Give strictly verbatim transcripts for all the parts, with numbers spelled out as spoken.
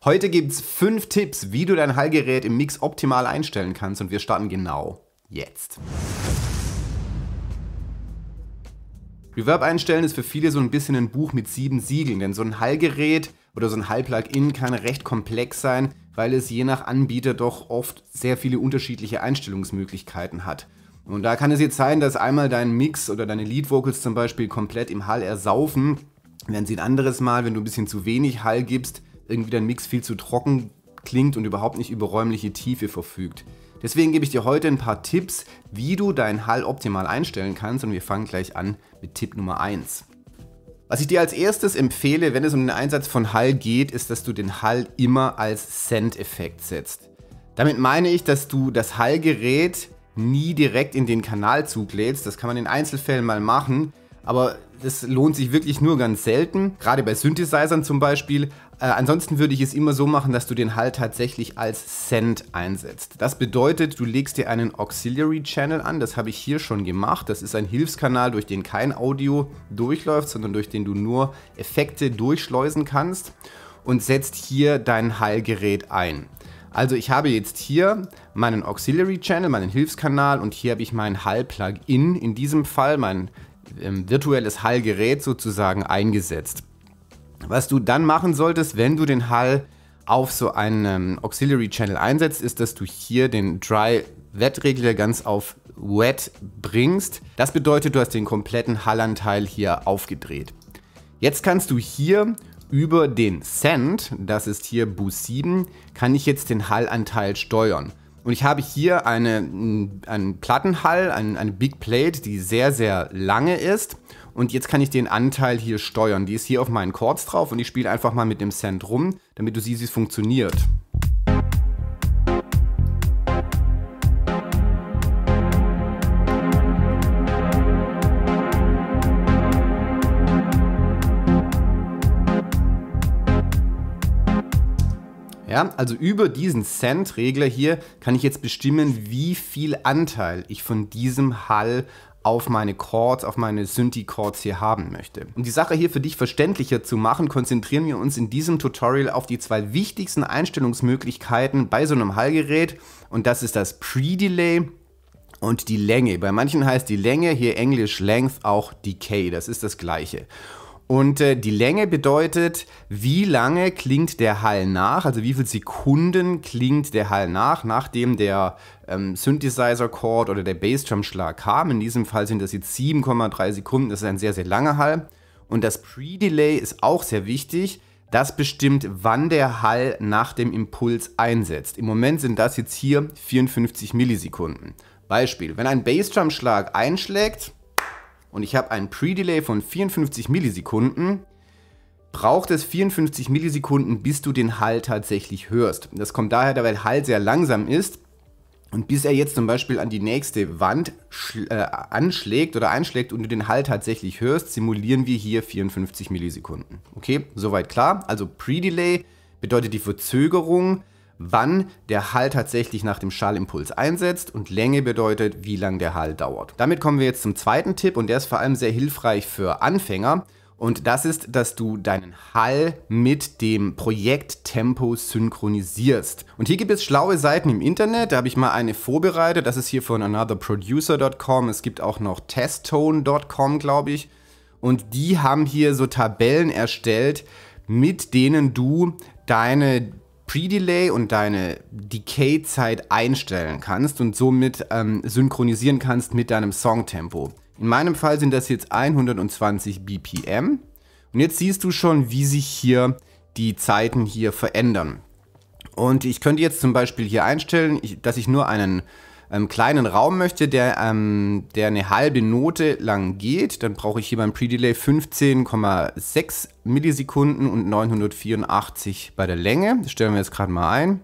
Heute gibt es fünf Tipps, wie du dein Hallgerät im Mix optimal einstellen kannst, und wir starten genau jetzt. Reverb einstellen ist für viele so ein bisschen ein Buch mit sieben Siegeln, denn so ein Hallgerät oder so ein Hall-Plugin kann recht komplex sein, weil es je nach Anbieter doch oft sehr viele unterschiedliche Einstellungsmöglichkeiten hat. Und da kann es jetzt sein, dass einmal dein Mix oder deine Lead-Vocals zum Beispiel komplett im Hall ersaufen, während sie ein anderes Mal, wenn du ein bisschen zu wenig Hall gibst, irgendwie dein Mix viel zu trocken klingt und überhaupt nicht über räumliche Tiefe verfügt. Deswegen gebe ich dir heute ein paar Tipps, wie du deinen Hall optimal einstellen kannst, und wir fangen gleich an mit Tipp Nummer eins. Was ich dir als erstes empfehle, wenn es um den Einsatz von Hall geht, ist, dass du den Hall immer als Send-Effekt setzt. Damit meine ich, dass du das Hallgerät nie direkt in den Kanalzug lädst. Das kann man in Einzelfällen mal machen, aber das lohnt sich wirklich nur ganz selten, gerade bei Synthesizern zum Beispiel. Äh, ansonsten würde ich es immer so machen, dass du den Hall tatsächlich als Send einsetzt. Das bedeutet, du legst dir einen Auxiliary Channel an, das habe ich hier schon gemacht. Das ist ein Hilfskanal, durch den kein Audio durchläuft, sondern durch den du nur Effekte durchschleusen kannst, und setzt hier dein Hallgerät ein. Also ich habe jetzt hier meinen Auxiliary Channel, meinen Hilfskanal, und hier habe ich mein Hall-Plugin, in diesem Fall mein ähm, virtuelles Hallgerät sozusagen, eingesetzt. Was du dann machen solltest, wenn du den Hall auf so einen ähm, Auxiliary Channel einsetzt, ist, dass du hier den Dry-Wet-Regler ganz auf Wet bringst. Das bedeutet, du hast den kompletten Hallanteil hier aufgedreht. Jetzt kannst du hier über den Send, das ist hier Boost sieben, kann ich jetzt den Hallanteil steuern. Und ich habe hier eine, einen Plattenhall, eine, eine Big Plate, die sehr, sehr lange ist. Und jetzt kann ich den Anteil hier steuern. Die ist hier auf meinen Chords drauf, und ich spiele einfach mal mit dem Send rum, damit du siehst, wie es funktioniert. Ja, also über diesen Send-Regler hier kann ich jetzt bestimmen, wie viel Anteil ich von diesem Hall auf meine Chords, auf meine Synthi-Chords hier haben möchte. Um die Sache hier für dich verständlicher zu machen, konzentrieren wir uns in diesem Tutorial auf die zwei wichtigsten Einstellungsmöglichkeiten bei so einem Hallgerät, und das ist das Pre-Delay und die Länge. Bei manchen heißt die Länge hier Englisch Length auch Decay, das ist das gleiche. Und äh, die Länge bedeutet, wie lange klingt der Hall nach, also wie viele Sekunden klingt der Hall nach, nachdem der ähm, Synthesizer-Chord oder der Bassdrum-Schlag kam. In diesem Fall sind das jetzt sieben Komma drei Sekunden, das ist ein sehr, sehr langer Hall. Und das Pre-Delay ist auch sehr wichtig. Das bestimmt, wann der Hall nach dem Impuls einsetzt. Im Moment sind das jetzt hier vierundfünfzig Millisekunden. Beispiel, wenn ein Bassdrum-Schlag einschlägt und ich habe einen Pre-Delay von vierundfünfzig Millisekunden, braucht es vierundfünfzig Millisekunden, bis du den Hall tatsächlich hörst. Das kommt daher, weil Hall sehr langsam ist, und bis er jetzt zum Beispiel an die nächste Wand äh, anschlägt oder einschlägt und du den Hall tatsächlich hörst, simulieren wir hier vierundfünfzig Millisekunden. Okay, soweit klar? Also Pre-Delay bedeutet die Verzögerung, wann der Hall tatsächlich nach dem Schallimpuls einsetzt, und Länge bedeutet, wie lang der Hall dauert. Damit kommen wir jetzt zum zweiten Tipp, und der ist vor allem sehr hilfreich für Anfänger, und das ist, dass du deinen Hall mit dem Projekttempo synchronisierst. Und hier gibt es schlaue Seiten im Internet, da habe ich mal eine vorbereitet, das ist hier von another producer dot com, es gibt auch noch testtone dot com, glaube ich, und die haben hier so Tabellen erstellt, mit denen du deine Pre-Delay und deine Decay-Zeit einstellen kannst und somit ähm, synchronisieren kannst mit deinem Songtempo. In meinem Fall sind das jetzt hundertzwanzig B P M, und jetzt siehst du schon, wie sich hier die Zeiten hier verändern. Und ich könnte jetzt zum Beispiel hier einstellen, ich, dass ich nur einen ähm, kleinen Raum möchte, der, ähm, der eine halbe Note lang geht. Dann brauche ich hier beim Pre-Delay fünfzehn Komma sechs Millisekunden und neunhundertvierundachtzig bei der Länge. Das stellen wir jetzt gerade mal ein.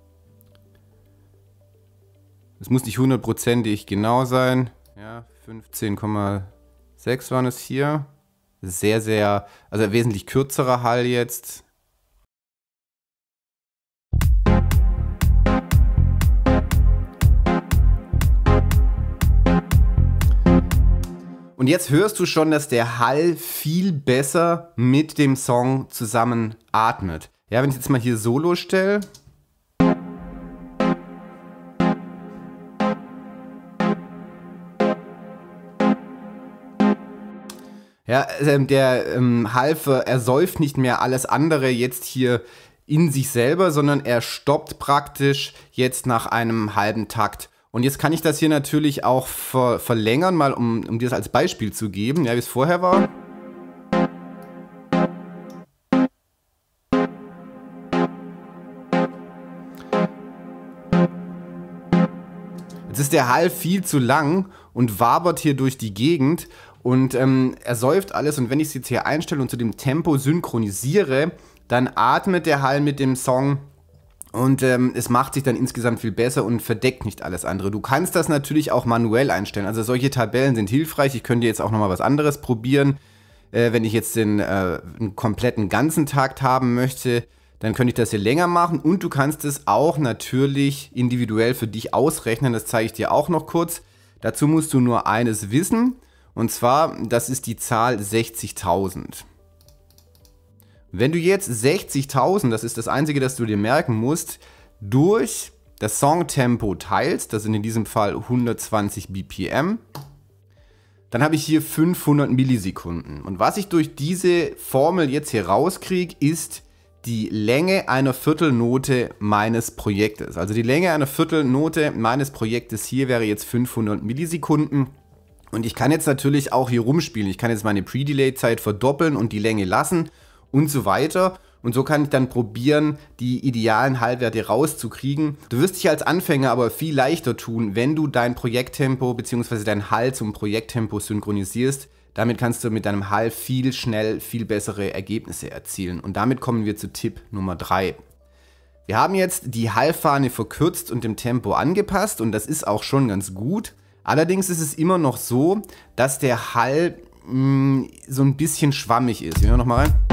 Es muss nicht hundertprozentig genau sein. Ja, fünfzehn Komma sechs waren es hier. Sehr, sehr, also wesentlich kürzerer Hall jetzt. Und jetzt hörst du schon, dass der Hall viel besser mit dem Song zusammen atmet. Ja, wenn ich jetzt mal hier Solo stelle. Ja, der ähm, Hall ersäuft nicht mehr alles andere jetzt hier in sich selber, sondern er stoppt praktisch jetzt nach einem halben Takt. Und jetzt kann ich das hier natürlich auch ver verlängern, mal um, um dir das als Beispiel zu geben, ja, wie es vorher war. Jetzt ist der Hall viel zu lang und wabert hier durch die Gegend und ähm, er säuft alles. Und wenn ich es jetzt hier einstelle und zu dem Tempo synchronisiere, dann atmet der Hall mit dem Song und ähm, es macht sich dann insgesamt viel besser und verdeckt nicht alles andere. Du kannst das natürlich auch manuell einstellen. Also solche Tabellen sind hilfreich. Ich könnte jetzt auch nochmal was anderes probieren. Äh, wenn ich jetzt den äh, einen kompletten ganzen Takt haben möchte, dann könnte ich das hier länger machen und du kannst es auch natürlich individuell für dich ausrechnen. Das zeige ich dir auch noch kurz. Dazu musst du nur eines wissen und zwar, das ist die Zahl sechzigtausend. Wenn du jetzt sechzigtausend, das ist das Einzige, das du dir merken musst, durch das Songtempo teilst, das sind in diesem Fall hundertzwanzig B P M, dann habe ich hier fünfhundert Millisekunden. Und was ich durch diese Formel jetzt hier rauskriege, ist die Länge einer Viertelnote meines Projektes. Also die Länge einer Viertelnote meines Projektes hier wäre jetzt fünfhundert Millisekunden. Und ich kann jetzt natürlich auch hier rumspielen. Ich kann jetzt meine Pre-Delay-Zeit verdoppeln und die Länge lassen und so weiter. Und so kann ich dann probieren, die idealen Hallwerte rauszukriegen. Du wirst dich als Anfänger aber viel leichter tun, wenn du dein Projekttempo bzw. dein Hall zum Projekttempo synchronisierst. Damit kannst du mit deinem Hall viel schnell, viel bessere Ergebnisse erzielen. Und damit kommen wir zu Tipp Nummer drei. Wir haben jetzt die Hallfahne verkürzt und dem Tempo angepasst und das ist auch schon ganz gut. Allerdings ist es immer noch so, dass der Hall mh, so ein bisschen schwammig ist. Gehen wir nochmal rein.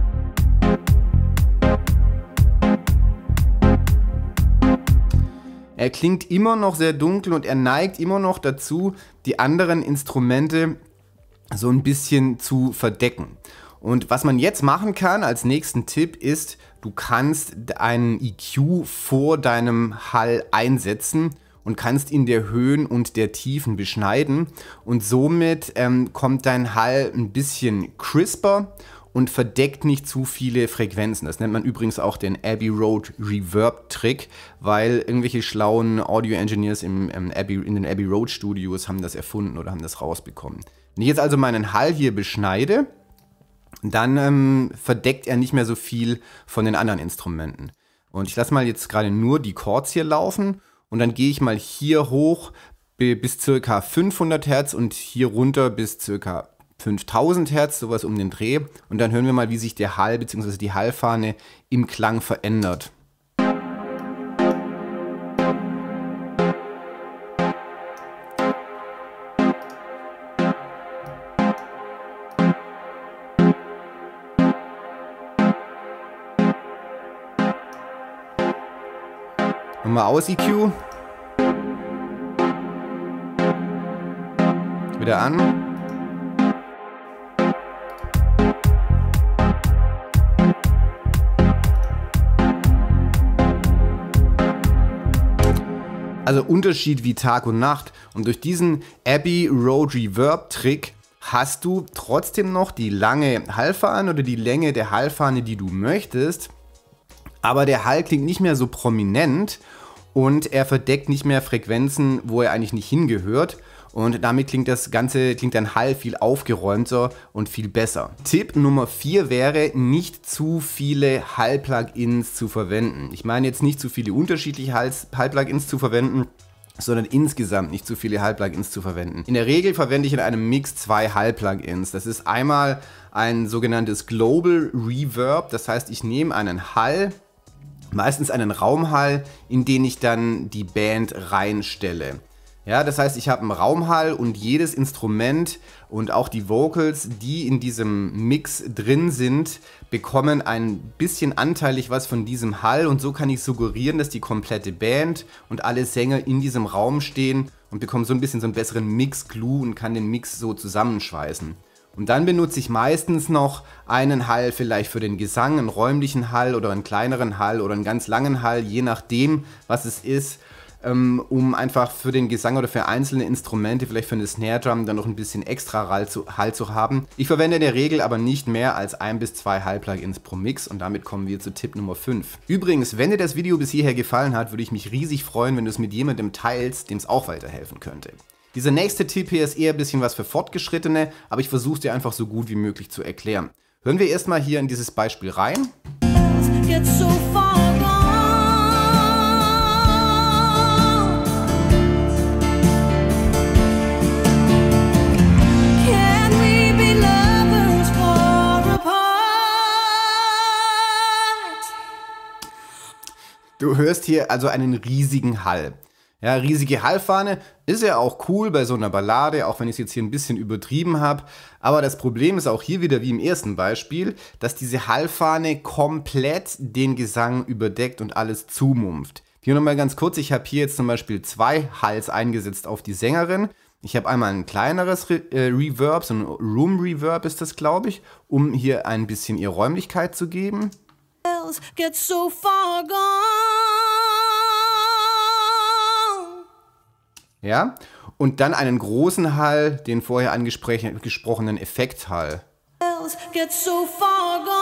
Er klingt immer noch sehr dunkel und er neigt immer noch dazu, die anderen Instrumente so ein bisschen zu verdecken. Und was man jetzt machen kann als nächsten Tipp ist, du kannst einen E Q vor deinem Hall einsetzen und kannst ihn der Höhen und der Tiefen beschneiden und somit ähm, kommt dein Hall ein bisschen crisper und verdeckt nicht zu viele Frequenzen. Das nennt man übrigens auch den Abbey Road Reverb Trick, weil irgendwelche schlauen Audio Engineers im, im Abbey, in den Abbey Road Studios haben das erfunden oder haben das rausbekommen. Wenn ich jetzt also meinen Hall hier beschneide, dann ähm, verdeckt er nicht mehr so viel von den anderen Instrumenten. Und ich lasse mal jetzt gerade nur die Chords hier laufen und dann gehe ich mal hier hoch bis ca. fünfhundert Hertz und hier runter bis ca. fünftausend Hertz, sowas um den Dreh. Und dann hören wir mal, wie sich der Hall bzw. die Hallfahne im Klang verändert. Nochmal aus E Q. Wieder an. Also Unterschied wie Tag und Nacht. Und durch diesen Abbey Road Reverb Trick hast du trotzdem noch die lange Hallfahne oder die Länge der Hallfahne, die du möchtest. Aber der Hall klingt nicht mehr so prominent und er verdeckt nicht mehr Frequenzen, wo er eigentlich nicht hingehört. Und damit klingt das Ganze, klingt dein Hall viel aufgeräumter und viel besser. Tipp Nummer vier wäre, nicht zu viele Hall-Plugins zu verwenden. Ich meine jetzt nicht zu viele unterschiedliche Hall-Plugins zu verwenden, sondern insgesamt nicht zu viele Hall-Plugins zu verwenden. In der Regel verwende ich in einem Mix zwei Hall-Plugins. Das ist einmal ein sogenanntes Global Reverb, das heißt, ich nehme einen Hall, meistens einen Raumhall, in den ich dann die Band reinstelle. Ja, das heißt, ich habe einen Raumhall und jedes Instrument und auch die Vocals, die in diesem Mix drin sind, bekommen ein bisschen anteilig was von diesem Hall und so kann ich suggerieren, dass die komplette Band und alle Sänger in diesem Raum stehen und bekomme so ein bisschen so einen besseren Mix-Glue und kann den Mix so zusammenschweißen. Und dann benutze ich meistens noch einen Hall vielleicht für den Gesang, einen räumlichen Hall oder einen kleineren Hall oder einen ganz langen Hall, je nachdem, was es ist, um einfach für den Gesang oder für einzelne Instrumente, vielleicht für eine Snare Drum, dann noch ein bisschen extra Hall zu, Hall zu haben. Ich verwende in der Regel aber nicht mehr als ein bis zwei Hall-Plugins pro Mix und damit kommen wir zu Tipp Nummer fünf. Übrigens, wenn dir das Video bis hierher gefallen hat, würde ich mich riesig freuen, wenn du es mit jemandem teilst, dem es auch weiterhelfen könnte. Dieser nächste Tipp hier ist eher ein bisschen was für Fortgeschrittene, aber ich versuche es dir einfach so gut wie möglich zu erklären. Hören wir erstmal hier in dieses Beispiel rein. Du hörst hier also einen riesigen Hall. Ja, riesige Hallfahne ist ja auch cool bei so einer Ballade, auch wenn ich es jetzt hier ein bisschen übertrieben habe. Aber das Problem ist auch hier wieder wie im ersten Beispiel, dass diese Hallfahne komplett den Gesang überdeckt und alles zumumpft. Hier nochmal ganz kurz, ich habe hier jetzt zum Beispiel zwei Halls eingesetzt auf die Sängerin. Ich habe einmal ein kleineres Re äh, Reverb, so ein Room Reverb ist das, glaube ich, um hier ein bisschen ihr Räumlichkeit zu geben. Get so far gone. Ja, und dann einen großen Hall, den vorher angesprochenen Effekthall. Get so far gone.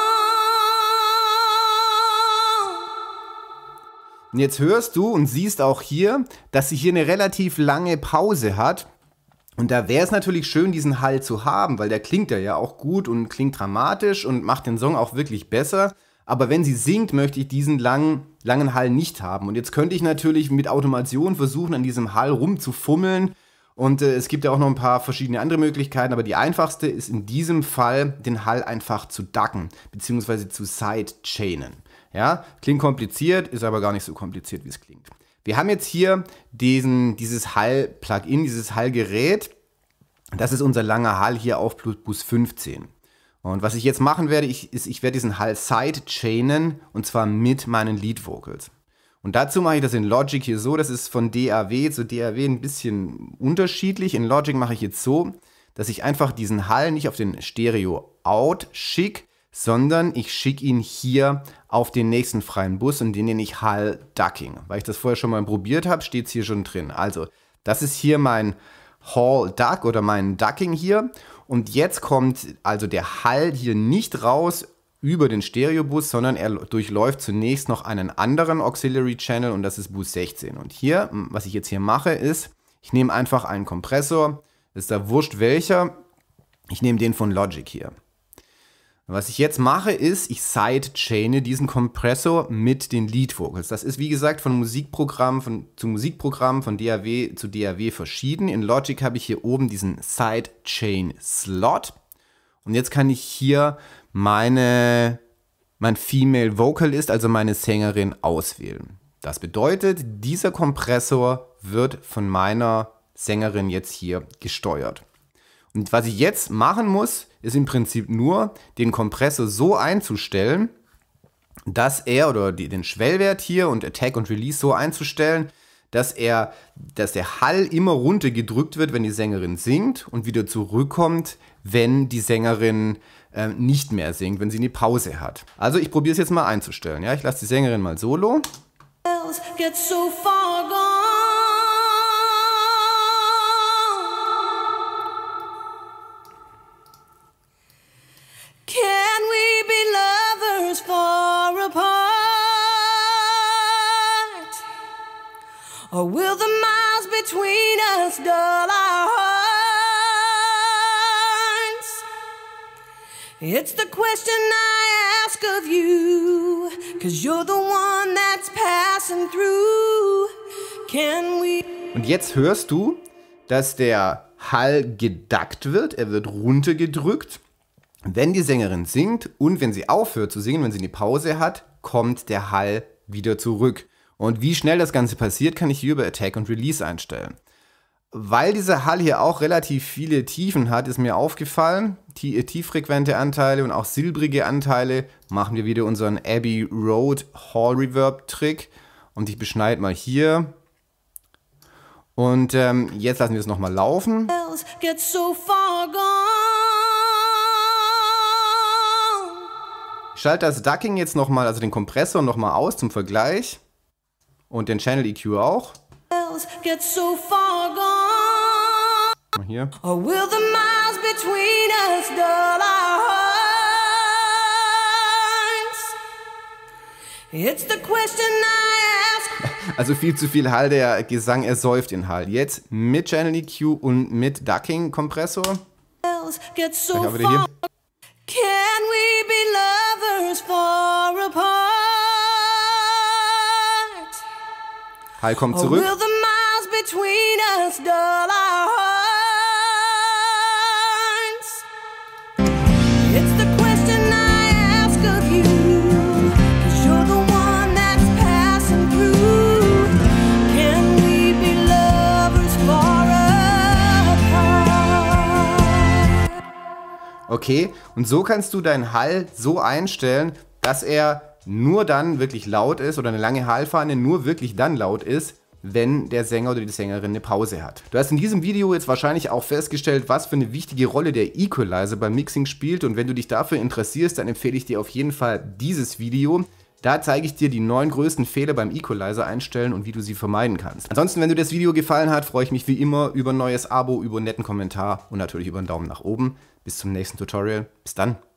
Und jetzt hörst du und siehst auch hier, dass sie hier eine relativ lange Pause hat. Und da wäre es natürlich schön, diesen Hall zu haben, weil der klingt ja auch gut und klingt dramatisch und macht den Song auch wirklich besser. Aber wenn sie singt, möchte ich diesen langen, langen Hall nicht haben. Und jetzt könnte ich natürlich mit Automation versuchen, an diesem Hall rumzufummeln. Und äh, es gibt ja auch noch ein paar verschiedene andere Möglichkeiten. Aber die einfachste ist in diesem Fall, den Hall einfach zu ducken, beziehungsweise zu sidechainen. Ja, klingt kompliziert, ist aber gar nicht so kompliziert, wie es klingt. Wir haben jetzt hier diesen, dieses Hall-Plugin, dieses Hallgerät. Das ist unser langer Hall hier auf Bus fünfzehn. Und was ich jetzt machen werde, ich, ist, ich werde diesen Hall sidechainen und zwar mit meinen Lead Vocals. Und dazu mache ich das in Logic hier so, das ist von D A W zu D A W ein bisschen unterschiedlich. In Logic mache ich jetzt so, dass ich einfach diesen Hall nicht auf den Stereo-Out schicke, sondern ich schicke ihn hier auf den nächsten freien Bus und den nenne ich Hall Ducking. Weil ich das vorher schon mal probiert habe, steht es hier schon drin. Also, das ist hier mein Hall Duck oder mein Ducking hier. Und jetzt kommt also der Hall hier nicht raus über den Stereobus, sondern er durchläuft zunächst noch einen anderen Auxiliary Channel und das ist Bus sechzehn. Und hier, was ich jetzt hier mache, ist, ich nehme einfach einen Kompressor, ist da wurscht welcher, ich nehme den von Logic hier. Was ich jetzt mache, ist, ich sidechaine diesen Kompressor mit den Lead Vocals. Das ist, wie gesagt, von Musikprogramm von, zu Musikprogramm, von D A W zu D A W verschieden. In Logic habe ich hier oben diesen Sidechain-Slot. Und jetzt kann ich hier meine, mein Female Vocalist, also meine Sängerin, auswählen. Das bedeutet, dieser Kompressor wird von meiner Sängerin jetzt hier gesteuert. Und was ich jetzt machen muss, ist im Prinzip nur, den Kompressor so einzustellen, dass er, oder die, den Schwellwert hier und Attack und Release so einzustellen, dass er, dass der Hall immer runtergedrückt wird, wenn die Sängerin singt und wieder zurückkommt, wenn die Sängerin äh, nicht mehr singt, wenn sie eine Pause hat. Also ich probiere es jetzt mal einzustellen. Ja? Ich lasse die Sängerin mal solo. Get so far gone. Can we be lovers far apart? Or will the miles between us dull our hearts? It's the question I ask of you, 'cause you're the one that's passing through. Can we... Und jetzt hörst du, dass der Hall geduckt wird, er wird runtergedrückt. Wenn die Sängerin singt und wenn sie aufhört zu singen, wenn sie eine Pause hat, kommt der Hall wieder zurück. Und wie schnell das Ganze passiert, kann ich hier über Attack und Release einstellen. Weil dieser Hall hier auch relativ viele Tiefen hat, ist mir aufgefallen, die tieffrequente Anteile und auch silbrige Anteile, machen wir wieder unseren Abbey Road Hall Reverb Trick. Und ich beschneide mal hier. Und ähm, jetzt lassen wir es nochmal laufen. Get so far gone. Ich schalte das Ducking jetzt nochmal, also den Kompressor nochmal aus zum Vergleich. Und den Channel E Q auch. Get so far gone. Mal hier. Or will the miles between us dull our hearts? It's the question I ask. Also viel zu viel Hall, der Gesang ersäuft in Hall. Jetzt mit Channel E Q und mit Ducking Kompressor. Get so Ich habe wieder hier. Can we be lovers far apart? Hall kommt Or zurück. will the miles between us dull our hearts? It's the question I ask of you, 'cause you're the one that's passing through. Can we be lovers far apart? Okay, und so kannst du deinen Hall so einstellen, dass er nur dann wirklich laut ist oder eine lange Hallfahne nur wirklich dann laut ist, wenn der Sänger oder die Sängerin eine Pause hat. Du hast in diesem Video jetzt wahrscheinlich auch festgestellt, was für eine wichtige Rolle der Equalizer beim Mixing spielt, und wenn du dich dafür interessierst, dann empfehle ich dir auf jeden Fall dieses Video. Da zeige ich dir die neun größten Fehler beim Equalizer einstellen und wie du sie vermeiden kannst. Ansonsten, wenn dir das Video gefallen hat, freue ich mich wie immer über ein neues Abo, über einen netten Kommentar und natürlich über einen Daumen nach oben. Bis zum nächsten Tutorial. Bis dann.